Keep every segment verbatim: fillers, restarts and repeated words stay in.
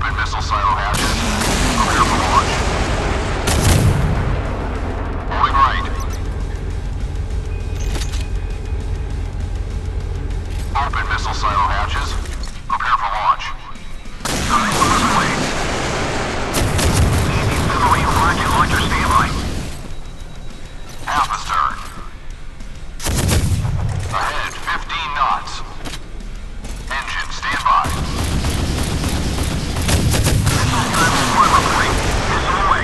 Open missile silo hatches. Prepare for launch. Holding right. Open missile silo hatches. Prepare for launch. Nine miles away. Submarine rocket launcher standby. Half astern. Ahead, fifteen knots. Engine standby. Missile time spoiler point. Missile away.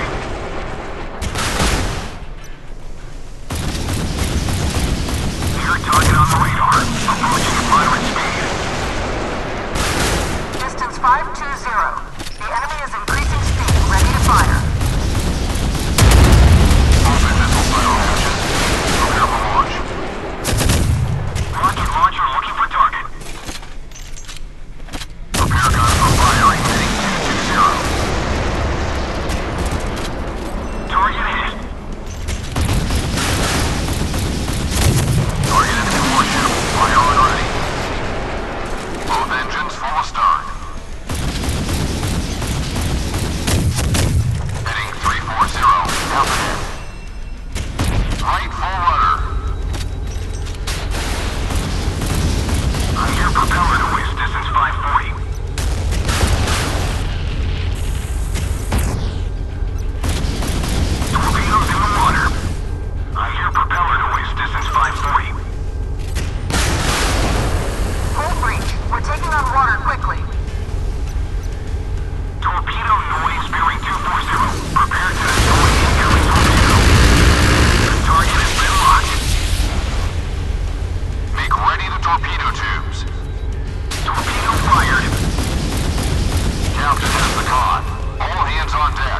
Near target on the radar. Approaching at moderate speed. Distance five two zero. The enemy is increasing speed. Ready to fire. Open missile silo hatches. Prepare for launch. Rocket launcher looking for target. Prepare guns for firing. Heading two two zero. Target hit. Target enemy warship. Fire on ready. Both engines full astern. Heading three four zero. Half ahead. Right full rudder. I hear propeller noise. Distance five forty. Torpedoes in the water. I hear propeller noise. Distance five forty. Full breach. We're taking on water quickly. Torpedo noise bearing two four zero. Prepare to destroy incoming torpedo. The target has been locked. Make ready the torpedo tubes. Torpedo fired. Captain has the con. All hands on deck.